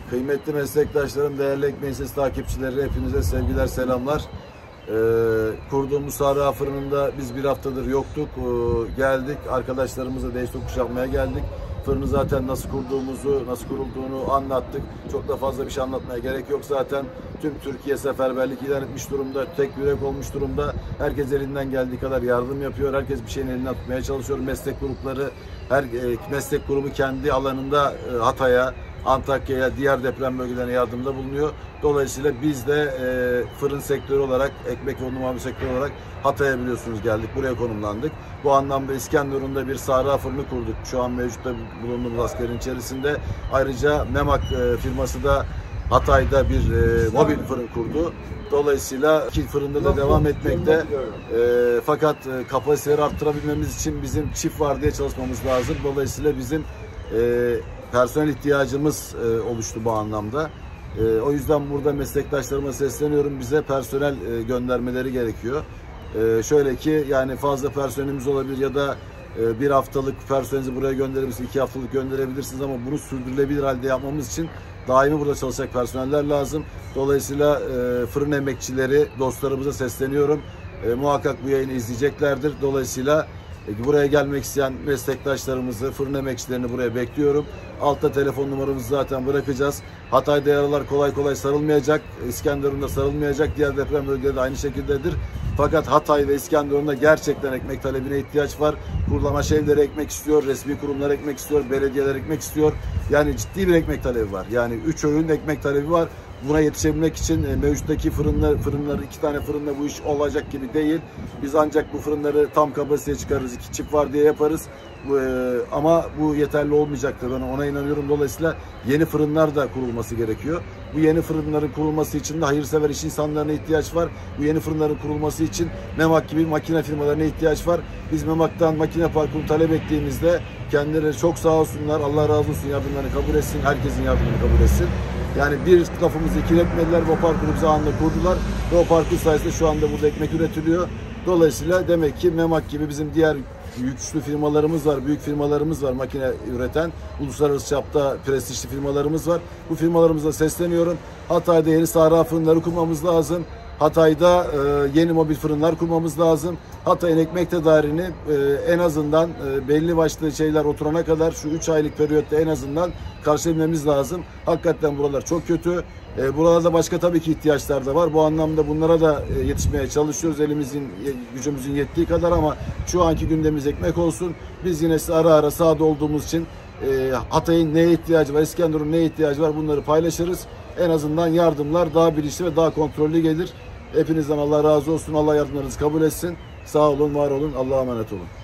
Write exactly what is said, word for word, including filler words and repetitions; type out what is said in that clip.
Kıymetli meslektaşlarım, değerli Ekmeğin Sesi takipçileri, hepinize sevgiler, selamlar. Ee, kurduğumuz Sahra Fırını'nda biz bir haftadır yoktuk. Ee, geldik, arkadaşlarımızla değiş tokuş yapmaya geldik. Fırını zaten nasıl kurduğumuzu, nasıl kurulduğunu anlattık. Çok da fazla bir şey anlatmaya gerek yok zaten. Tüm Türkiye seferberlik ilan etmiş durumda, tek yürek olmuş durumda. Herkes elinden geldiği kadar yardım yapıyor. Herkes bir şeyin elinden tutmaya çalışıyor. Meslek grupları, her e, meslek grubu kendi alanında e, Hatay'a, Antakya'ya, diğer deprem bölgelerine yardımda bulunuyor. Dolayısıyla biz de e, fırın sektörü olarak, ekmek ve un mamul sektörü olarak Hatay'a biliyorsunuz geldik, buraya konumlandık. Bu anlamda İskenderun'da bir Sahra fırını kurduk. Şu an mevcutta bulunduğumuz askerin içerisinde. Ayrıca Memak e, firması da Hatay'da bir e, mobil fırın kurdu. Dolayısıyla iki fırında da devam etmekte. E, fakat e, kapasiteleri arttırabilmemiz için bizim çift vardiya çalışmamız lazım. Dolayısıyla bizim e, personel ihtiyacımız e, oluştu bu anlamda. E, o yüzden burada meslektaşlarıma sesleniyorum. Bize personel e, göndermeleri gerekiyor. E, şöyle ki yani fazla personelimiz olabilir ya da e, bir haftalık personelinizi buraya gönderebilirsiniz, iki haftalık gönderebilirsiniz ama bunu sürdürülebilir halde yapmamız için daimi burada çalışacak personeller lazım. Dolayısıyla e, fırın emekçileri, dostlarımıza sesleniyorum. E, muhakkak bu yayını izleyeceklerdir. Dolayısıyla e, buraya gelmek isteyen meslektaşlarımızı, fırın emekçilerini buraya bekliyorum. Altta telefon numaramızı zaten bırakacağız. Hatay'da yaralar kolay kolay sarılmayacak. İskenderun'da sarılmayacak. Diğer deprem bölgeleri de aynı şekildedir. Fakat Hatay ve İskenderun'da gerçekten ekmek talebine ihtiyaç var. Kurulama evleri ekmek istiyor, resmi kurumlar ekmek istiyor, belediyeler ekmek istiyor. Yani ciddi bir ekmek talebi var. Yani üç öğün ekmek talebi var. Buna yetişebilmek için e, mevcuttaki fırınlar, fırınları iki tane fırında bu iş olacak gibi değil. Biz ancak bu fırınları tam kapasiteye çıkarırız, iki çift var diye yaparız. Bu, e, ama bu yeterli olmayacaktır. Ben ona inanıyorum. Dolayısıyla yeni fırınlar da kurulması gerekiyor. Bu yeni fırınların kurulması için de hayırsever iş insanlarına ihtiyaç var. Bu yeni fırınların kurulması için Memak gibi makine firmalarına ihtiyaç var. Biz Memak'tan makine parkuru talep ettiğimizde kendileri çok sağ olsunlar. Allah razı olsun, yardımlarını kabul etsin. Herkesin yardımını kabul etsin. Yani bir lafımızı ikiletmediler. O parkuru bize anında kurdular. Ve o parkur sayesinde şu anda burada ekmek üretiliyor. Dolayısıyla demek ki Memak gibi bizim diğer güçlü firmalarımız var, büyük firmalarımız var makine üreten, uluslararası çapta prestijli firmalarımız var. Bu firmalarımıza sesleniyorum. Hatay'da yeni Sahra fırınları kurmamız lazım. Hatay'da e, yeni mobil fırınlar kurmamız lazım. Hatay'ın ekmek tedariğini e, en azından e, belli başlı şeyler oturana kadar şu üç aylık periyotta en azından karşılayabilmemiz lazım. Hakikaten buralar çok kötü. E, buralarda başka tabii ki ihtiyaçlar da var. Bu anlamda bunlara da e, yetişmeye çalışıyoruz. Elimizin, gücümüzün yettiği kadar ama şu anki gündemimiz ekmek olsun. Biz yine size ara ara sahada olduğumuz için e, Hatay'ın neye ihtiyacı var, İskenderun'un neye ihtiyacı var bunları paylaşırız. En azından yardımlar daha bilinçli ve daha kontrollü gelir. Hepinizden Allah razı olsun. Allah yardımlarınızı kabul etsin. Sağ olun, var olun. Allah'a emanet olun.